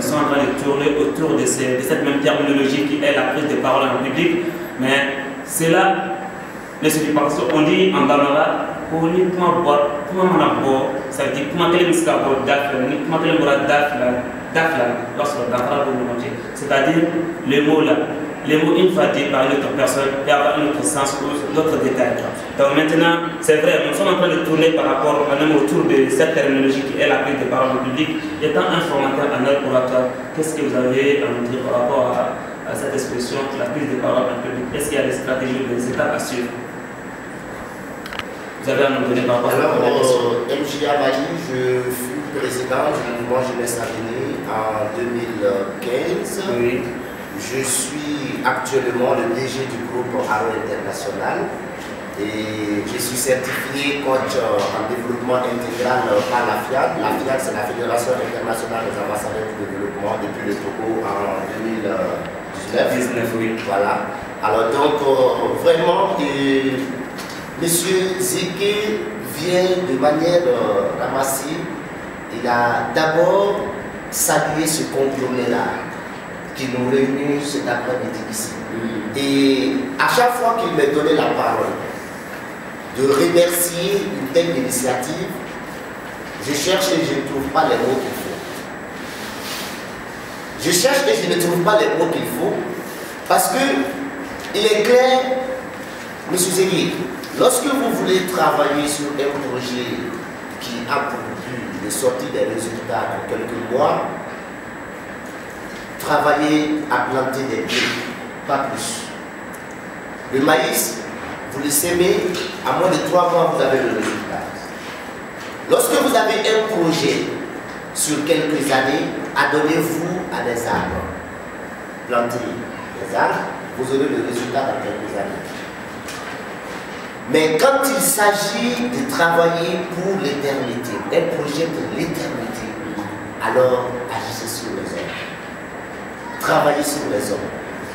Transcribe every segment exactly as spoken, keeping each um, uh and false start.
sont en train de tourner autour de, ces, de cette même terminologie qui est la prise de parole en public, mais cela ne suffit pas. On dit en Bambara, pour ni comment boire, comment on a boire, ça veut dire comment quel est le scarabée d'affaires, ni comment quel est le bras d'affaires, d'affaires, lorsqu'on a c'est-à-dire les mots là. Les mots, une fois dit par une autre personne, peut avoir un autre sens ou d'autres détails. Donc maintenant, c'est vrai, nous sommes en train de tourner par rapport même autour de cette terminologie qui est la prise de parole en public. Étant un formateur en art oratoire, qu'est-ce que vous avez à nous dire par rapport à, à cette expression, la prise de parole en public? Est-ce qu'il y a des stratégies, des étapes à suivre? Vous avez à nous donner par rapport à cette question. M J A Mali, je fus président du mouvement Jeunesse Avenir en deux mille quinze. Oui. Je suis actuellement le D G du groupe Aro International et je suis certifié coach en développement intégral par la F I A D. La F I A D, c'est la Fédération internationale des ambassadeurs du développement depuis le Togo en deux mille dix-neuf. Oui. Voilà. Alors donc, euh, vraiment, euh, M. Zeke vient de manière euh, ramassée. Il a d'abord salué ce conglomérat qui nous réunit cet après-midi ici. Mm. Et à chaque fois qu'il me donnait la parole, de remercier une telle initiative, je cherche et je ne trouve pas les mots qu'il faut. Je cherche et je ne trouve pas les mots qu'il faut, parce que il est clair, M. Zégué, lorsque vous voulez travailler sur un projet qui a pour but de sortir des résultats en quelques mois, travailler à planter des blés, pas plus. Le maïs, vous le semez, à moins de trois mois, vous avez le résultat. Lorsque vous avez un projet sur quelques années, adonnez-vous à des arbres. Plantez des arbres, vous aurez le résultat dans quelques années. Mais quand il s'agit de travailler pour l'éternité, un projet pour l'éternité, alors agissez sur les hommes. Travailler sur les hommes.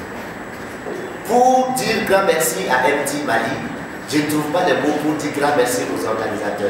Pour dire grand merci à M T Mali, je ne trouve pas les mots pour dire grand merci aux organisateurs.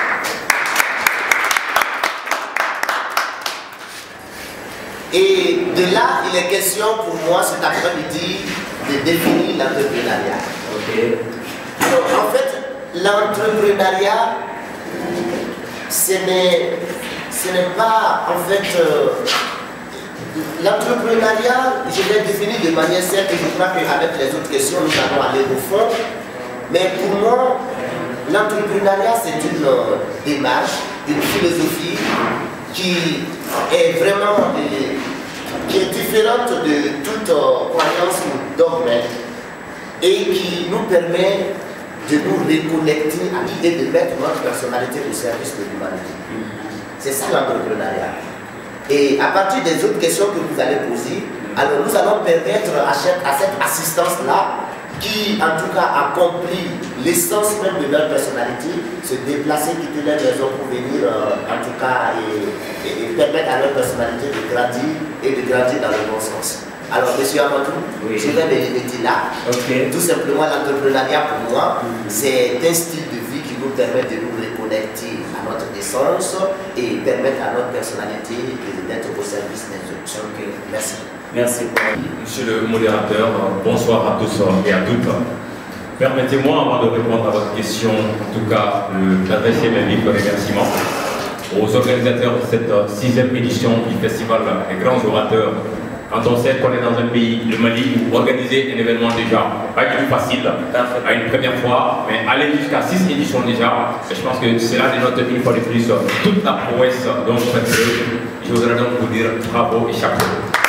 Et de là, il est question pour moi cet après-midi de définir l'entrepreneuriat. Okay. Alors, en fait, l'entrepreneuriat, ce n'est pas en fait. Euh, L'entrepreneuriat, je l'ai défini de manière simple et je crois qu'avec les autres questions, nous allons aller au fond. Mais pour moi, l'entrepreneuriat, c'est une euh, démarche, une philosophie qui est vraiment euh, qui est différente de toute euh, croyance ou dogme et qui nous permet de nous reconnecter à l'idée de mettre notre personnalité au service de l'humanité. C'est ça l'entrepreneuriat. Et à partir des autres questions que vous allez poser, alors nous allons permettre à cette, à cette assistance-là, qui en tout cas accomplit l'essence même de leur personnalité, se déplacer, quitter leur maison pour venir euh, en tout cas et, et, et permettre à leur personnalité de grandir et de grandir dans le bon sens. Alors, M. Amadou, oui. Je vais me limiter là. Okay. Tout simplement, l'entrepreneuriat pour moi, mm-hmm. c'est un style de vie qui nous permet de nous reconnecter à notre essence et permettre à notre personnalité d'être au service des autres. Okay. Merci. Merci. Monsieur le modérateur, bonsoir à tous et à toutes. Permettez-moi, avant de répondre à votre question, en tout cas, d'adresser mes vifs remerciements aux organisateurs de cette sixième édition du Festival des grands orateurs. Quand on sait qu'on est dans un pays, le Mali, où organiser un événement déjà, pas du tout facile, à une première fois, mais aller jusqu'à six éditions déjà, je pense que cela dénote une fois de plus toute la prouesse dont vous faites preuve. Je voudrais donc vous dire bravo et chapeau.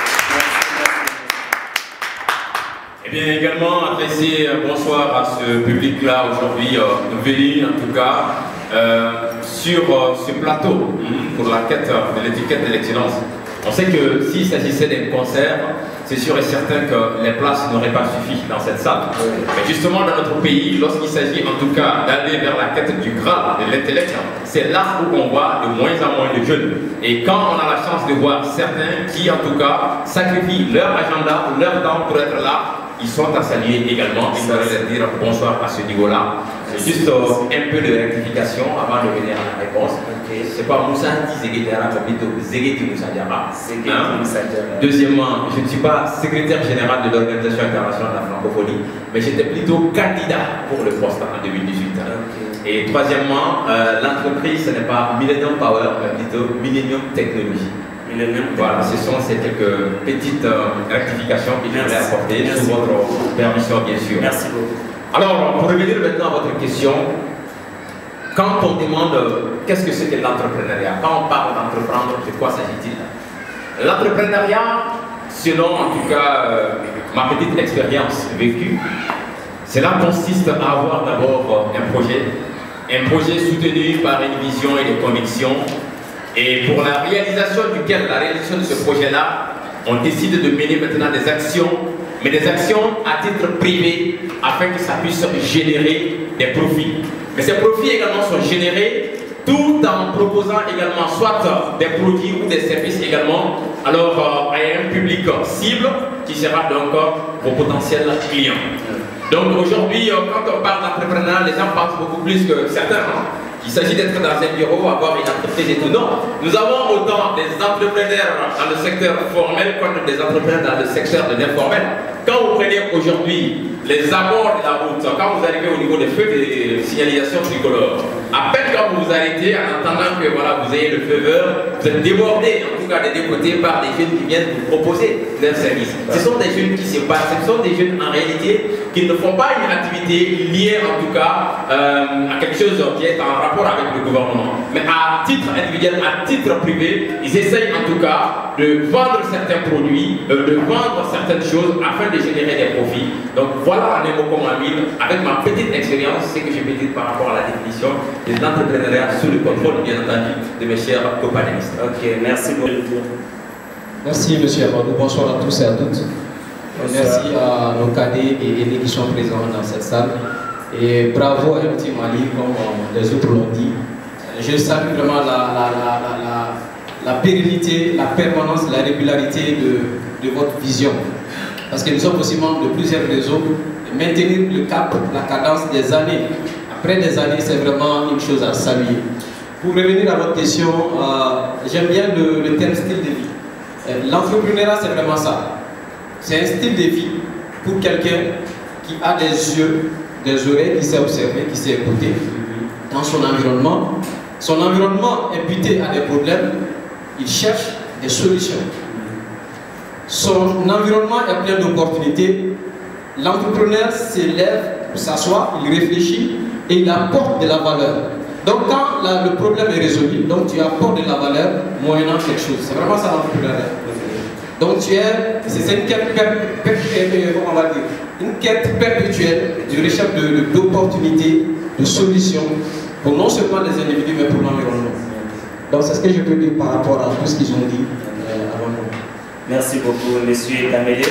Et bien également adresser un bonsoir à ce public-là aujourd'hui, euh, venu en tout cas euh, sur euh, ce plateau pour la quête de l'étiquette de l'excellence. On sait que s'il s'agissait d'un concert, c'est sûr et certain que les places n'auraient pas suffi dans cette salle. Mais justement, dans notre pays, lorsqu'il s'agit en tout cas d'aller vers la quête du Graal de l'intellect, c'est là où on voit de moins en moins de jeunes. Et quand on a la chance de voir certains qui, en tout cas, sacrifient leur agenda, leur temps pour être là, ils sont à saluer également. Je voudrais leur dire bonsoir à ce niveau-là. Juste euh, un peu de rectification avant de venir à la réponse. Okay. C'est pas Moussa Zegetiara, mais plutôt Zegeti Moussa Diarra. Zegeti Moussa Diarra. Deuxièmement, je ne suis pas secrétaire général de l'Organisation internationale de la francophonie, mais j'étais plutôt candidat pour le poste en deux mille dix-huit. Okay. Et troisièmement, euh, l'entreprise, ce n'est pas Millennium Power, mais plutôt Millennium Technology. Millennium Voilà, ce sont ces quelques petites euh, rectifications que je voulais apporter sous votre permission, bien sûr. Merci beaucoup. Alors, pour revenir maintenant à votre question, quand on demande euh, qu'est-ce que c'est que l'entrepreneuriat, quand on parle d'entreprendre, de quoi s'agit-il? L'entrepreneuriat, selon en tout cas euh, ma petite expérience vécue, cela consiste à avoir d'abord un projet, un projet soutenu par une vision et des convictions, et pour la réalisation duquel, la réalisation de ce projet-là, on décide de mener maintenant des actions, mais des actions à titre privé, afin que ça puisse générer des profits. Mais ces profits également sont générés tout en proposant également soit des produits ou des services également alors, euh, à un public cible qui sera donc vos potentiels clients. Donc aujourd'hui, quand on parle d'entrepreneuriat, les gens pensent beaucoup plus que certains. Hein. Il s'agit d'être dans un bureau, avoir une entreprise et tout. Non, nous avons autant des entrepreneurs dans le secteur formel que des entrepreneurs dans le secteur de l'informel. Quand vous prenez aujourd'hui les abords de la route, quand vous arrivez au niveau des feux de signalisation tricolore, à peine quand vous vous arrêtez en attendant que voilà, vous ayez le feu vert, vous êtes débordé, en tout cas des deux côtés, par des jeunes qui viennent vous proposer leur service. Ce sont des jeunes qui se battent, ce sont des jeunes en réalité qui ne font pas une activité liée en tout cas euh, à quelque chose qui est en rapport avec le gouvernement. Mais à titre individuel, à titre privé, ils essayent en tout cas de vendre certains produits, euh, de vendre certaines choses afin de générer des profits. Donc voilà en un mot comme un mille, avec ma petite expérience, ce que je peux dire par rapport à la définition de l'entrepreneuriat sous le contrôle, bien entendu, de mes chers copanélistes. Ok, merci beaucoup. Merci monsieur Amadou, bonsoir à tous et à toutes. Bonsoir. Merci à nos cadets et aînés qui sont présents dans cette salle. Et bravo à M T Mali, comme les autres l'ont dit. Je salue vraiment la, la, la, la, la, la pérennité, la permanence, la régularité de, de votre vision. Parce que nous sommes aussi membres de plusieurs réseaux. Et maintenir le cap, la cadence des années, après des années, c'est vraiment une chose à saluer. Pour revenir à votre question, euh, j'aime bien le, le terme style de vie. Euh, L'entrepreneuriat, c'est vraiment ça. C'est un style de vie pour quelqu'un qui a des yeux, des oreilles, qui sait observer, qui sait écouter dans son environnement. Son environnement est buté à des problèmes, il cherche des solutions. Son environnement est plein d'opportunités. L'entrepreneur s'élève, s'assoit, il réfléchit et il apporte de la valeur. Donc quand la, le problème est résolu, donc tu apportes de la valeur moyennant quelque chose. C'est vraiment ça l'entrepreneuriat. Donc tu es, c'est une quête, per, per, per, on va dire, une quête perpétuelle de recherche d'opportunités, de, de solutions pour non seulement les individus mais pour l'environnement. Donc c'est ce que je peux dire par rapport à tout ce qu'ils ont dit euh, avant moi. Merci beaucoup, monsieur Kamele.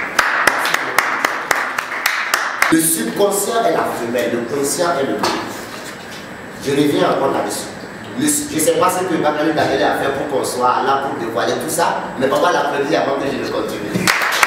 Le subconscient est la femelle, le conscient est le mâle. Je reviens encore là-dessus. Je ne sais pas ce que Bakary Kamele a fait pour qu'on soit là pour dévoiler tout ça, mais on va l'applaudir avant que je ne continue.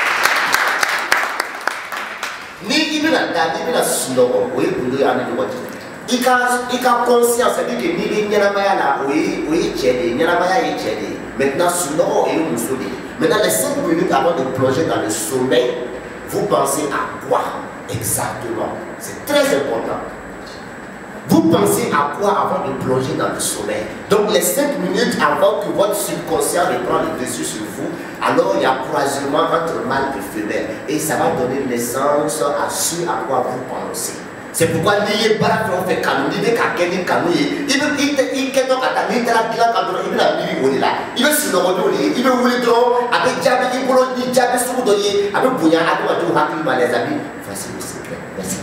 Ni il y a un slogan, oui, vous devez aller de votre. Il y a conscience, c'est-à-dire que ni il y a un maya, oui, oui, il y a un maya, il maintenant, slogan et nous sommes. Maintenant, les cinq minutes avant de plonger dans le sommeil, vous pensez à quoi exactement? C'est très important. Vous pensez à quoi avant de plonger dans le sommeil? Donc les cinq minutes avant que votre subconscient ne prenne le dessus sur vous, alors il y a croisement entre mâle et femelle. Et ça va donner naissance à ce à quoi vous pensez. C'est pourquoi lié par la fait canou, il veut qu'à quelqu'un canou, il veut qu'il il qu'est donc à ta vie, il a bien quand il a mis au là. Il veut se le redonner, il veut vous le donner, avec Diable, il veut le Diable sous le donner, avec Bouya, avec Wadou, avec les amis. Voici le secret. Merci.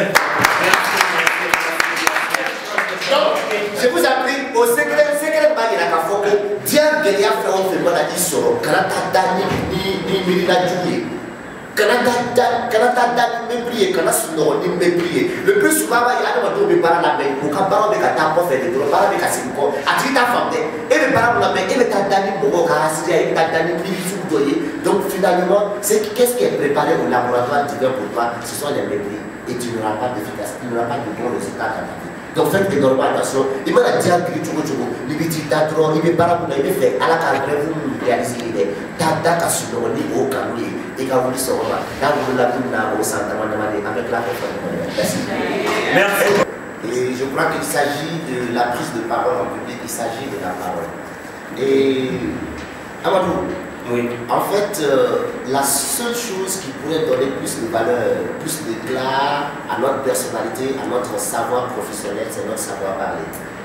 Donc, je vous appris au secret, le secret de la Kafoko, Diable, il y a fait un film, il a dit sur Kanata, ni Mirina Djouye. Canada, Canada, méprier, Canada, Sonoro, méprier. Le plus souvent, il y a des gens qui parlent la main, ou quand parle avec un tampon fait des droits, parle avec un simco, à titre d'enfant, et le parle la main, et le tadani, pour et le tadani, donc finalement, qu'est-ce qui est préparé au laboratoire divin pour toi? Ce sont les mépris, et tu n'auras pas d'efficacité, tu n'auras pas de bons résultats dans ta vie. Donc faites énormément attention. Il m'a dit que tu veux les petits tatouages, les parapluies, les faits, à la carte, vous réalisez l'idée. Tata a su le niveau au Cameroun et quand vous le saurez, là vous l'avez au centre avec la personne. Merci. Merci. Et je crois qu'il s'agit de la prise de parole en public, il s'agit de la parole. Et Amadou, oui. En fait, euh, la seule chose qui pourrait donner plus de valeur, plus d'éclat à notre personnalité, à notre savoir professionnel, c'est notre savoir parler.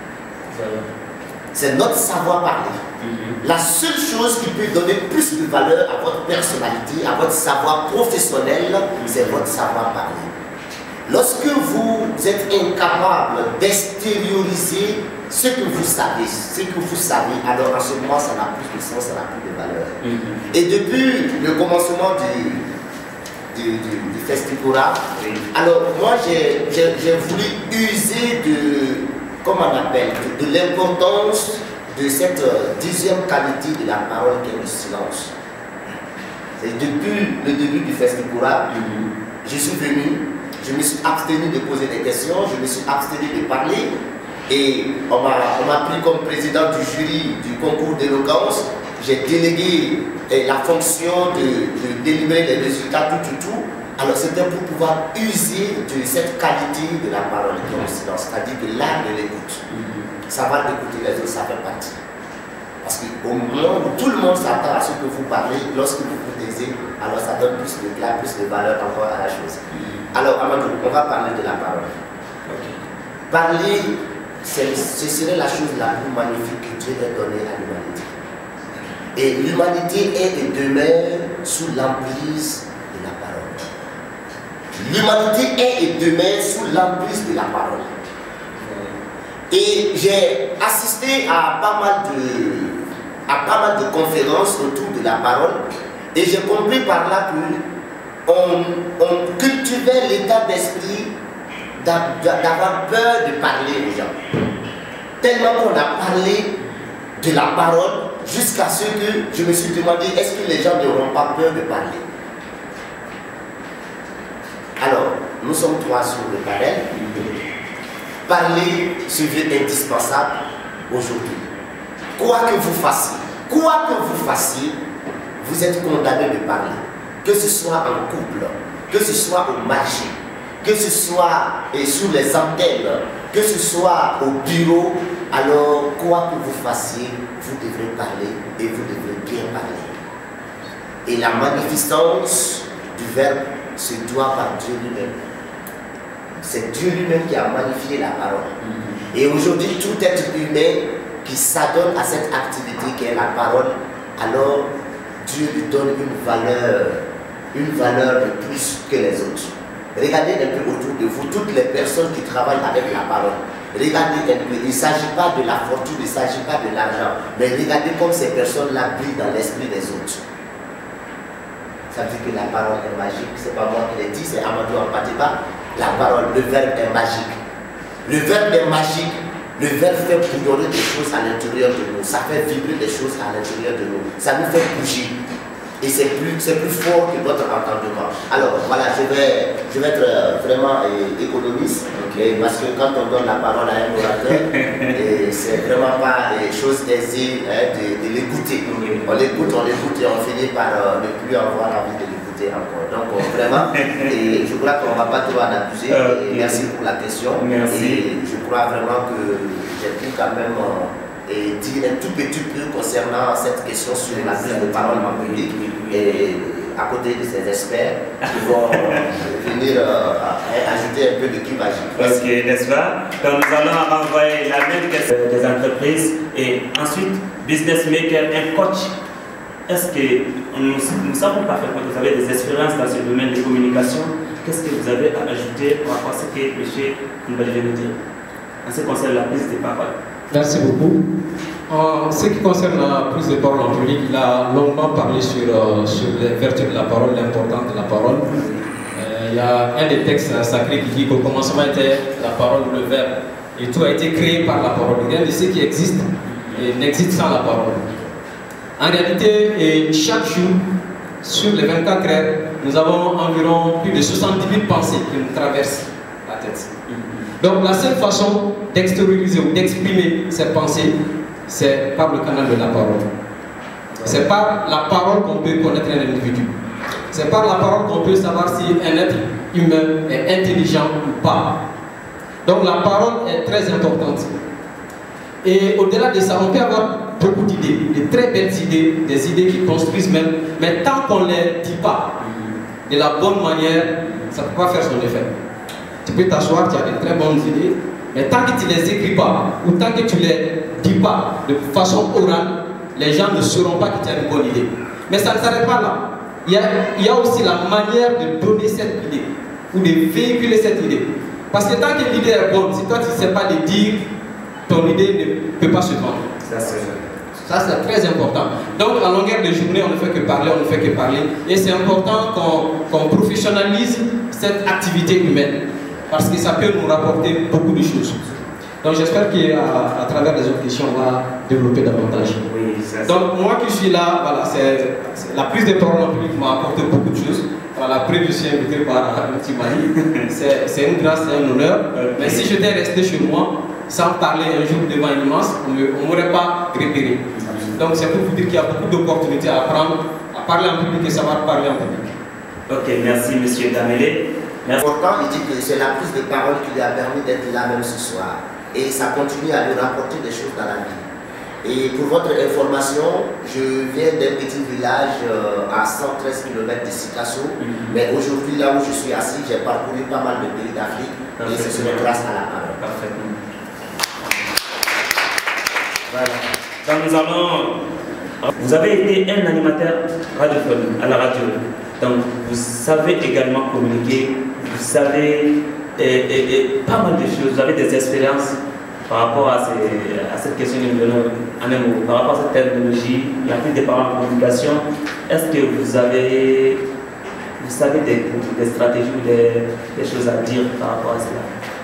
C'est notre savoir parler. Mm-hmm. La seule chose qui peut donner plus de valeur à votre personnalité, à votre savoir professionnel, mm-hmm. c'est votre savoir parler. Lorsque vous êtes incapable d'extérioriser ce que vous savez, ce que vous savez, alors en ce moment ça n'a plus de sens, ça n'a plus de valeur. Mm-hmm. Et depuis le commencement du, du, du, du Festicura, oui. Alors moi j'ai voulu user de, comment on appelle, de, de l'importance de cette dixième qualité de la parole qui est le silence. C'est depuis le début du Festicura, mm-hmm. je suis venu. Je me suis abstenu de poser des questions, je me suis abstenu de parler et on m'a pris comme président du jury du concours d'éloquence. J'ai délégué eh, la fonction de, de délivrer les résultats tout, tout, tout. Alors c'était pour pouvoir user de cette qualité de la parole qui est le silence, c'est-à-dire de l'art de l'écoute. Mm-hmm. Savoir écouter les autres, ça fait partie. Parce qu'au moment où tout le monde s'attend à ce que vous parlez, lorsque vous vous taisez, alors ça donne plus de d'éclat, plus de valeur encore à la chose. Mm-hmm. Alors, Amadou, on va parler de la parole. Okay. Parler, ce serait la chose la plus magnifique que Dieu ait donnée à l'humanité. Et l'humanité est et demeure sous l'emprise de la parole. L'humanité est et demeure sous l'emprise de la parole. Et j'ai assisté à pas mal de, à pas mal de conférences autour de la parole et j'ai compris par là que On, on cultivait l'état d'esprit d'avoir peur de parler aux gens. Tellement qu'on a parlé de la parole jusqu'à ce que je me suis demandé est-ce que les gens n'auront pas peur de parler. Alors, nous sommes trois sur le panel. Parler se veut indispensable aujourd'hui. Quoi que vous fassiez, quoi que vous fassiez, vous êtes condamné de parler. Que ce soit en couple, que ce soit au marché, que ce soit et sur les antennes, que ce soit au bureau, alors quoi que vous fassiez, vous devrez parler et vous devrez bien parler. Et la magnificence du verbe se doit par Dieu lui-même. C'est Dieu lui-même qui a magnifié la parole. Et aujourd'hui, tout être humain qui s'adonne à cette activité qui est la parole, alors Dieu lui donne une valeur une valeur de plus que les autres. Regardez un peu autour de vous, toutes les personnes qui travaillent avec la parole. Regardez un peu, il ne s'agit pas de la fortune, il ne s'agit pas de l'argent, mais regardez comme ces personnes-là brillent dans l'esprit des autres. Ça veut dire que la parole est magique, c'est pas moi qui l'ai dit, c'est Amadou Ampateba. La parole, le verbe est magique. Le verbe est magique. Le verbe fait bouillonner des choses à l'intérieur de nous, ça fait vibrer des choses à l'intérieur de nous, ça nous fait bouger. Et c'est plus, plus fort que notre entendement. Alors voilà, je vais, je vais être vraiment eh, économiste, okay. Parce que quand on donne la parole à un orateur, c'est vraiment pas des choses aisées hein, de, de l'écouter. Okay. On l'écoute, on l'écoute et on finit par euh, ne plus avoir envie de l'écouter encore. Donc euh, vraiment, et je crois qu'on ne va pas trop en abuser. Okay. Et merci pour la question. Merci. Et je crois vraiment que j'ai pu quand même... Euh, et dire un tout petit peu concernant cette question sur la prise de parole en public et à côté de ces experts qui vont venir euh, ajouter un peu de qui magique. Ok, n'est-ce pas? Donc nous allons renvoyer la même question des entreprises et ensuite business maker, un coach. Est-ce que nous, nous savons parfaitement que vous avez des expériences dans ce domaine de communication? Qu'est-ce que vous avez à ajouter par rapport à ce que M. Nbali vient de dire en ce qui concerne la prise de parole? Merci beaucoup. En ce qui concerne la prise de parole en public, il a longuement parlé sur, euh, sur les vertus de la parole, l'importance de la parole. Euh, il y a un des textes sacrés qui dit qu'au commencement était la parole ou le verbe, et tout a été créé par la parole. Rien de ce qui existe n'existe sans la parole. En réalité, et chaque jour, sur les vingt-quatre heures, nous avons environ plus de soixante-dix mille pensées qui nous traversent la tête. Donc la seule façon d'extérioriser ou d'exprimer ses pensées, c'est par le canal de la parole. C'est par la parole qu'on peut connaître un individu. C'est par la parole qu'on peut savoir si un être humain est intelligent ou pas. Donc la parole est très importante. Et au-delà de ça, on peut avoir beaucoup d'idées, de très belles idées, des idées qui construisent même, mais tant qu'on ne les dit pas de la bonne manière, ça ne peut pas faire son effet. Tu peux t'asseoir, tu as de très bonnes idées, mais tant que tu ne les écris pas, ou tant que tu ne les dis pas de façon orale, les gens ne sauront pas que tu as une bonne idée. Mais ça ne s'arrête pas là. Il y, a, il y a aussi la manière de donner cette idée, ou de véhiculer cette idée. Parce que tant que l'idée est bonne, si toi tu ne sais pas le dire, ton idée ne peut pas se vendre. Ça, c'est très important. Donc, à longueur de journée, on ne fait que parler, on ne fait que parler. Et c'est important qu'on qu'on professionnalise cette activité humaine. Parce que ça peut nous rapporter beaucoup de choses. Donc, j'espère qu'à à travers les autres questions, on va développer davantage. Oui, ça, donc, moi qui suis là, voilà, c'est la prise de parole en public m'a apporté beaucoup de choses. Voilà, la preuve, je suis invité par un petit mari. C'est une grâce et un honneur. Mais si j'étais resté chez moi, sans parler un jour devant une masse, on ne m'aurait pas repéré. Donc c'est pour vous dire qu'il y a beaucoup d'opportunités à apprendre, à parler en public et savoir parler en public. Ok, merci M. Damélé. Pourtant, il dit que c'est la prise de parole qui lui a permis d'être là même ce soir. Et ça continue à lui rapporter des choses dans la vie. Et pour votre information, je viens d'un petit village euh, à cent treize kilomètres de Sikasso. Mm-hmm. Mais aujourd'hui, là où je suis assis, j'ai parcouru pas mal de pays d'Afrique. Et c'est sur grâce à la parole. Parfaitement. Voilà. Donc nous allons... Vous avez été un animateur radiophonique à la radio. Donc vous savez également communiquer, vous savez et, et, et pas mal de choses, vous avez des expériences par rapport à, ces, à cette question que nous venons en un mot, par rapport à cette technologie, la prise des parents en communication. Est-ce que vous avez, vous savez des, des stratégies ou des, des choses à dire par rapport à cela?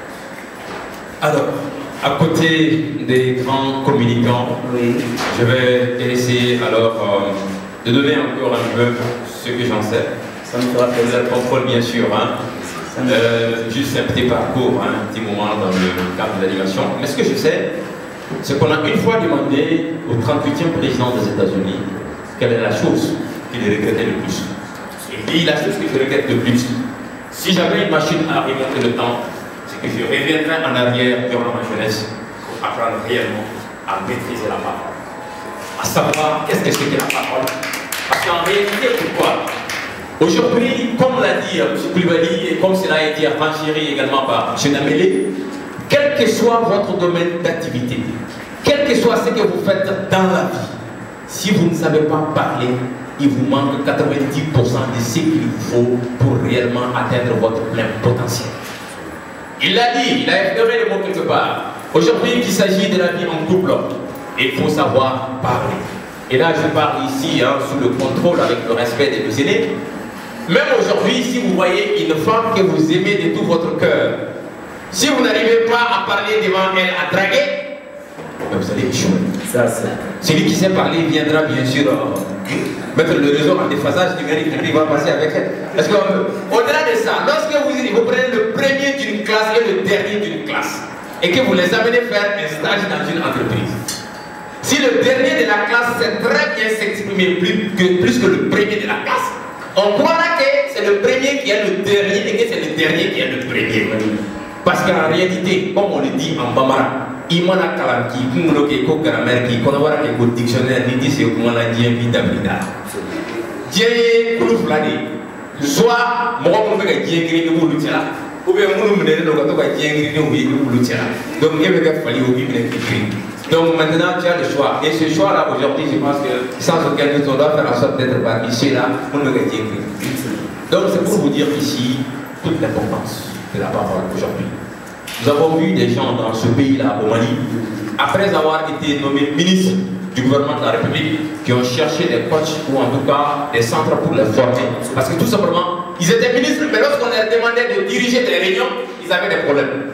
Alors, à côté des grands communicants, oui. Je vais essayer alors euh, de donner encore un peu ce que j'en sais. Ça me fera plaisir. Le contrôle, bien sûr. Hein. Euh, juste un petit parcours, hein, un petit moment dans le cadre de l'animation. Mais ce que je sais, c'est qu'on a une fois demandé au trente-huitième président des États-Unis quelle est la chose qu'il regrettait le plus. Il dit la chose que je regrette le plus. Si j'avais une machine à remonter le temps, que je reviendrai en arrière durant ma jeunesse pour apprendre réellement à maîtriser la parole. À savoir qu'est-ce que c'est que la parole. Parce qu'en réalité, pourquoi? Aujourd'hui, comme l'a dit M. Koulibaly et comme cela a été renchéri également par M. Damélé, quel que soit votre domaine d'activité, quel que soit ce que vous faites dans la vie, si vous ne savez pas parler, il vous manque quatre-vingt-dix pour cent de ce qu'il vous faut pour réellement atteindre votre plein potentiel. Il l'a dit, il a effleuré le mot quelque part. Aujourd'hui, il s'agit de la vie en couple, il faut savoir parler. Et là, je parle ici hein, sous le contrôle avec le respect de nos aînés. Même aujourd'hui, si vous voyez une femme que vous aimez de tout votre cœur, si vous n'arrivez pas à parler devant elle, à draguer, vous allez échouer. Celui qui sait parler viendra bien sûr euh, mettre le réseau en déphasage numérique et puis il va passer avec elle. Parce qu'au-delà de ça, lorsque vous, vous prenez le premier d'une classe et le dernier d'une classe, et que vous les amenez faire un stage dans une entreprise, si le dernier de la classe sait très bien s'exprimer plus que, plus que le premier de la classe, on croira que c'est le premier qui est le dernier et que c'est le dernier qui est le premier. Parce qu'en réalité, comme on le dit en Bambara, Imana Kalanki, Kumuloke, Ko grammaire qui, qu'on a voir avec le dictionnaire, il dit c'est comment on a dit un vide d'Abrida. Dieu Koulouf l'a dit. Soit, moi, on fait que Dieu grille pour l'outil là, ou bien on nous met dans le cas Dieu grille pour l'outil là. Donc, il y avait fallu au Bible écrit. Donc, maintenant, tu as le choix. Et ce choix-là, aujourd'hui, je pense que sans aucun doute, on doit faire en sorte d'être parmi ceux-là, on ne veut Dieu grille. Donc, c'est pour vous dire ici toute l'importance de la parole aujourd'hui. Nous avons vu des gens dans ce pays-là, au Mali, après avoir été nommés ministres du gouvernement de la République, qui ont cherché des coachs ou en tout cas des centres pour les former. Parce que tout simplement, ils étaient ministres, mais lorsqu'on leur demandait de diriger des réunions, ils avaient des problèmes.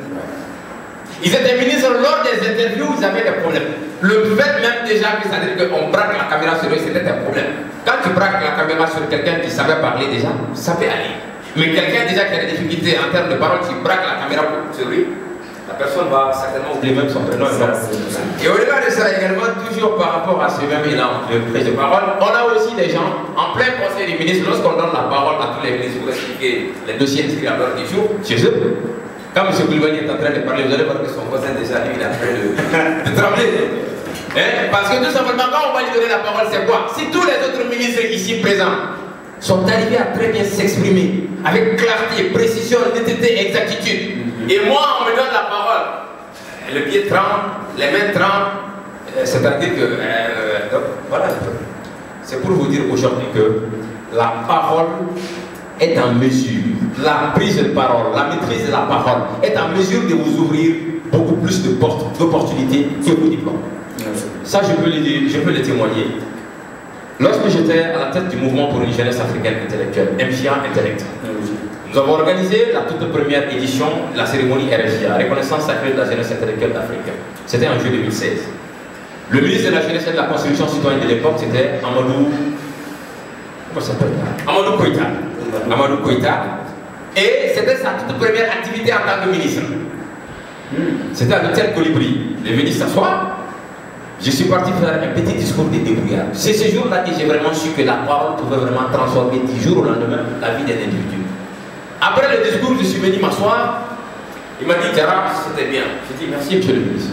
Ils étaient ministres lors des interviews, ils avaient des problèmes. Le fait même déjà que ça veut dire qu'on braque la caméra sur eux, c'était un problème. Quand tu braques la caméra sur quelqu'un qui savait parler déjà, ça peut aller. Mais quelqu'un déjà qui a des difficultés en termes de parole, tu braques la caméra sur lui, personne ne va certainement oublier même son prénom. Et au-delà de ça, également, toujours par rapport à ce même élan de prise de parole, on a aussi des gens en plein conseil des ministres, lorsqu'on donne la parole à tous les ministres pour expliquer les dossiers inscrits à l'ordre du jour, chez eux. Quand M. Koulibaly est en train de parler, vous allez voir que son voisin déjà, lui, il est en train de, de trembler. Hein? Parce que tout simplement, quand on va lui donner la parole, c'est quoi? Si tous les autres ministres ici présents sont arrivés à très bien s'exprimer avec clarté, précision, honnêteté, exactitude. Mm-hmm. Et moi, on me donne la parole. Le pied tremble, les mains tremblent. Euh, C'est-à-dire que... Euh, donc, voilà. C'est pour vous dire aujourd'hui que la parole est en mesure, la prise de parole, la maîtrise de la parole est en mesure de vous ouvrir beaucoup plus de portes, d'opportunités que vos diplômes. Ça, je peux le dire, je peux le témoigner. Lorsque j'étais à la tête du mouvement pour une jeunesse africaine intellectuelle, M J A Intellect, nous avons organisé la toute première édition de la cérémonie R J A, Reconnaissance sacrée de la jeunesse intellectuelle africaine. C'était en juillet deux mille seize. Le ministre de la jeunesse et de la construction citoyenne de l'époque, c'était Amadou... Comment ça s'appelle? Amadou Koïta. Amadou Koïta. Et c'était sa toute première activité en tant que ministre. C'était à l'hôtel Colibri. Il est venu s'asseoir. Je suis parti faire un petit discours de débrouillard. C'est ce jour-là que j'ai vraiment su que la parole pouvait vraiment transformer du jour au lendemain la vie d'un individu. Après le discours, je suis venu m'asseoir. Il m'a dit, Kara, c'était bien. J'ai dit, merci, monsieur le ministre.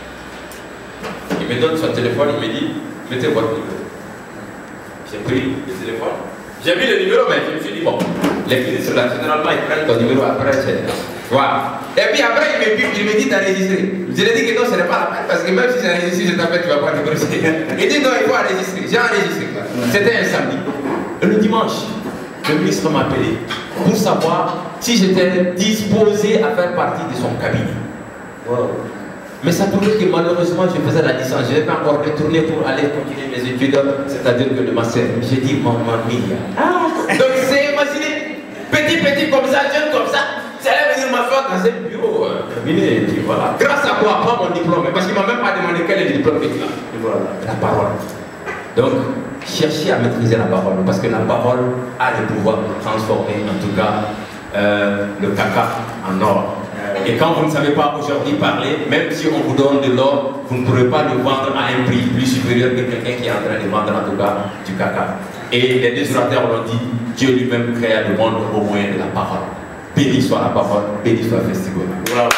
Il me donne son téléphone, il me dit, mettez votre numéro. J'ai pris le téléphone. J'ai mis le numéro, mais je me suis dit, bon, les ministres là, généralement, ils prennent ton numéro après. Voilà. Et puis après, il me, il me dit d'enregistrer. Je lui ai dit que non, ce n'est pas la peine, parce que même si j'ai enregistré, je t'appelle, tu ne vas pas décrocher. Il dit non, il faut enregistrer. J'ai enregistré. C'était un samedi. Et le dimanche, le ministre m'a appelé pour savoir si j'étais disposé à faire partie de son cabinet. Wow. Mais ça trouvait que malheureusement, je faisais la licence. Je n'ai pas encore retourné pour aller continuer mes études, c'est-à-dire que le master. J'ai dit, maman mia. Ah. Donc c'est, imaginez, petit, petit comme ça, jeune comme ça. J'allais venir m'asseoir dans un bureau, euh, cabinet, et puis voilà. Grâce à quoi? Pas mon diplôme, parce qu'il ne m'a même pas demandé quel est le diplôme que tu as. Voilà, la parole. Donc, cherchez à maîtriser la parole, parce que la parole a le pouvoir de transformer, en tout cas, euh, le caca en or. Et quand vous ne savez pas aujourd'hui parler, même si on vous donne de l'or, vous ne pourrez pas le vendre à un prix plus supérieur que quelqu'un qui est en train de vendre, en tout cas, du caca. Et les deux orateurs l'ont dit, Dieu lui-même créa le monde au moyen de la parole. Béni soit la parole, béni soit le festival. Voilà.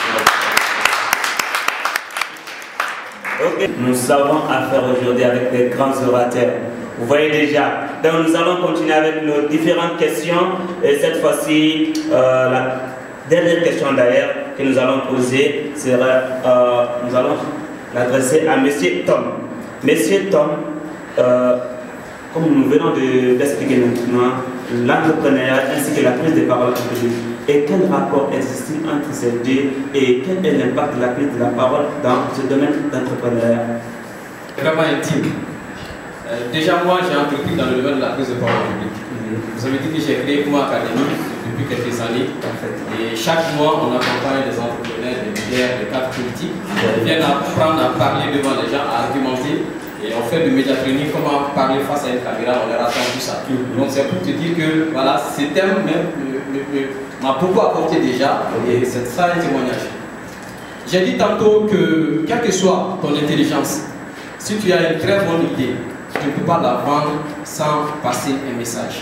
Okay. Nous avons affaire aujourd'hui avec des grands orateurs. Vous voyez déjà. Donc nous allons continuer avec nos différentes questions. Et cette fois-ci, euh, la dernière question d'ailleurs que nous allons poser sera, euh, nous allons l'adresser à Monsieur Tom. Monsieur Tom, euh, comme nous venons d'expliquer de, maintenant, l'entrepreneuriat ainsi que la prise de parole en public. Et quel rapport existe-t-il entre ces deux et quel est l'impact de la prise de la parole dans ce domaine d'entrepreneuriat? Vraiment intime. Euh, déjà moi j'ai entrepris dans le domaine de la prise de parole publique. Mm-hmm. Vous avez dit que j'ai créé Kuma Academy depuis quelques années. En fait. Et chaque mois on accompagne des entrepreneurs, des leaders, des cadres politiques qui viennent apprendre à parler devant les gens, à argumenter. Et on fait du média training, comment parler face à une caméra, on leur attend tout ça. Mm-hmm. Donc c'est pour te dire que voilà, ce thème même m'a beaucoup apporté déjà et c'est ça un témoignage. J'ai dit tantôt que quelle que soit ton intelligence, si tu as une très bonne idée, tu ne peux pas la vendre sans passer un message.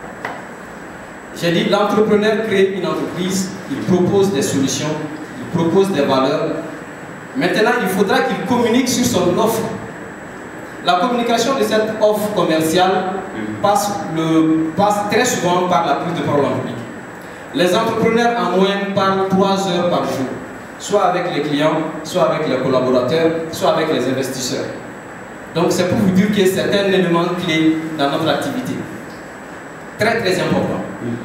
J'ai dit l'entrepreneur crée une entreprise, il propose des solutions, il propose des valeurs. Maintenant, il faudra qu'il communique sur son offre. La communication de cette offre commerciale passe, le, passe très souvent par la prise de parole en public. Les entrepreneurs en moyenne parlent trois heures par jour, soit avec les clients, soit avec les collaborateurs, soit avec les investisseurs. Donc c'est pour vous dire que c'est un élément clé dans notre activité. Très très important.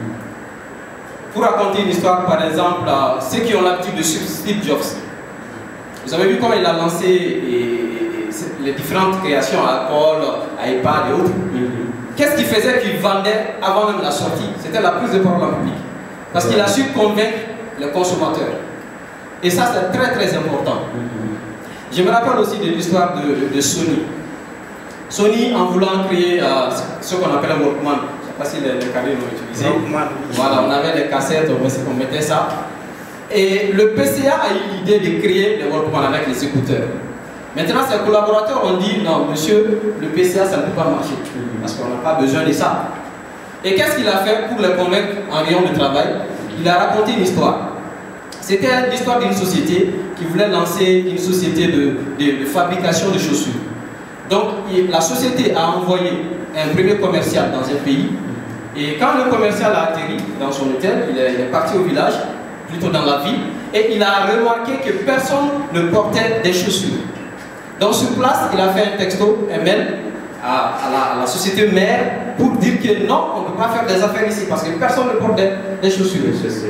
Pour raconter une histoire, par exemple, ceux qui ont l'habitude de suivre Steve Jobs, vous avez vu comment il a lancé et, les différentes créations, Apple, iPad et autres. Mm-hmm. Qu'est-ce qu'il faisait qu'il vendait avant même la sortie? C'était la prise de parole en public. Parce qu'il a su convaincre les consommateurs. Et ça, c'est très très important. Mm-hmm. Je me rappelle aussi de l'histoire de, de, de Sony. Sony, en voulant créer euh, ce qu'on appelle un Walkman, je ne sais pas si les, les cadets l'ont utilisé. Walkman. Voilà, on avait les cassettes, on mettait ça. Et le P C A a eu l'idée de créer les Walkman avec les écouteurs. Maintenant, ses collaborateurs ont dit non, monsieur, le P C A, ça ne peut pas marcher parce qu'on n'a pas besoin de ça. Et qu'est-ce qu'il a fait pour les convaincre en rayon de travail? Il a raconté une histoire. C'était l'histoire d'une société qui voulait lancer une société de, de, de fabrication de chaussures. Donc, il, la société a envoyé un premier commercial dans un pays. Et quand le commercial a atterri dans son hôtel, il est, il est parti au village, plutôt dans la ville, et il a remarqué que personne ne portait des chaussures. Donc, sur place, il a fait un texto, un mail à, à, la, à la société mère pour dire que non, on ne peut pas faire des affaires ici parce que personne ne porte des, des chaussures.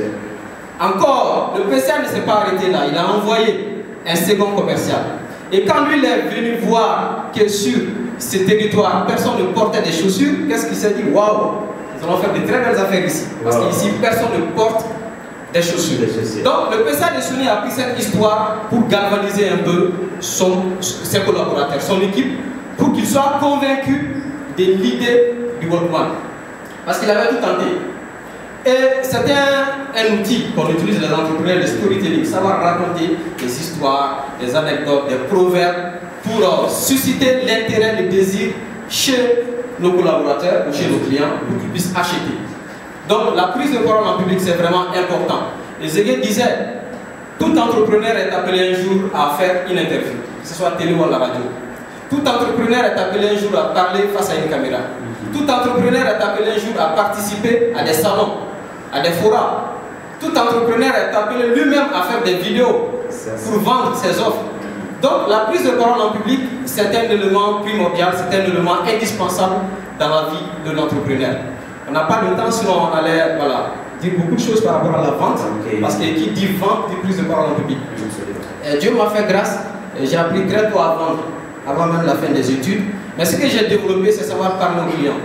Encore, le P C A ne s'est pas arrêté là, il a envoyé un second commercial. Et quand lui il est venu voir que sur ce territoire, personne ne portait des chaussures, qu'est-ce qu'il s'est dit? Waouh, nous allons faire de très belles affaires ici. Parce wow. qu'ici, personne ne porte des chaussures. des chaussures. Donc, le P C A de Sony a pris cette histoire pour galvaniser un peu son, ses collaborateurs, son équipe, pour qu'ils soient convaincus de l'idée du Walkman. Parce qu'il avait tout tenté. Et c'était un, un outil qu'on utilise les entrepreneurs de storytelling, savoir raconter des histoires, des anecdotes, des proverbes pour euh, susciter l'intérêt, le désir chez nos collaborateurs ou chez nos clients pour qu'ils puissent acheter. Donc la prise de parole en public c'est vraiment important. Et Zégué disait, tout entrepreneur est appelé un jour à faire une interview, que ce soit à la télé ou à la radio. Tout entrepreneur est appelé un jour à parler face à une caméra. Tout entrepreneur est appelé un jour à participer à des salons, à des forums. Tout entrepreneur est appelé lui-même à faire des vidéos pour vendre ses offres. Donc la prise de parole en public, c'est un élément primordial, c'est un élément indispensable dans la vie de l'entrepreneur. On n'a pas le temps, sinon on allait voilà, dire beaucoup de choses par rapport à la vente, okay. Parce que qui dit vente dit prise de parole en public. Et Dieu m'a fait grâce, j'ai appris très tôt à vendre, avant même la fin des études. Mais ce que j'ai développé, c'est savoir parler aux clients.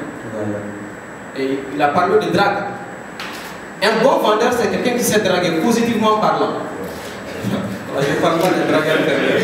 Et il a parlé de drague. Un bon vendeur, c'est quelqu'un qui sait draguer, positivement parlant. Je ne parle pas de dragueur.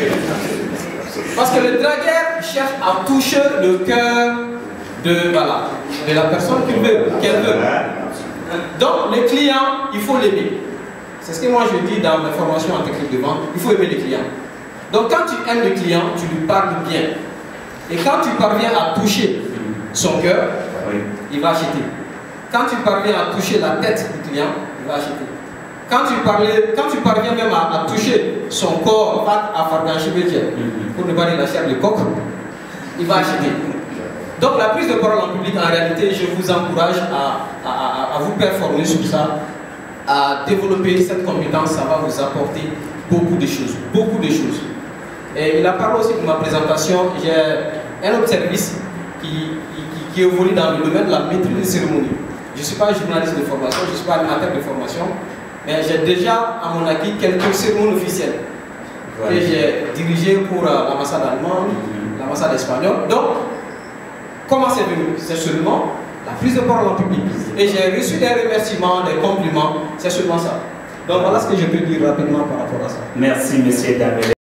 Parce que le dragueur cherche à toucher le cœur de, voilà, de la personne qu'il veut, qu'elle veut. Donc, le client, il faut l'aimer. C'est ce que moi je dis dans mes formations en technique de vente, il faut aimer les clients. Donc, quand tu aimes le client, tu lui parles bien. Et quand tu parviens à toucher son cœur, il va acheter. Quand tu parviens à toucher la tête du client, il va acheter. Quand tu, parlais, quand tu parviens même à, à toucher son corps, à faire un cheveu, pour ne pas dire la chair de coq, il va acheter. Donc la prise de parole en public, en réalité, je vous encourage à, à, à vous performer sur ça, à développer cette compétence, ça va vous apporter beaucoup de choses, beaucoup de choses. Et il a parlé aussi de ma présentation, j'ai un autre service qui, qui, qui évolue dans le domaine de la maîtrise des cérémonies. Je ne suis pas journaliste de formation, je ne suis pas animateur de formation, mais j'ai déjà à mon acquis quelques cérémonies officielles que j'ai dirigées pour euh, l'ambassade allemande, l'ambassade espagnole. Donc, comment c'est venu? C'est seulement la prise de parole en public. Et j'ai reçu des remerciements, des compliments, c'est seulement ça. Donc voilà ce que je peux dire rapidement par rapport à ça. Merci, monsieur David.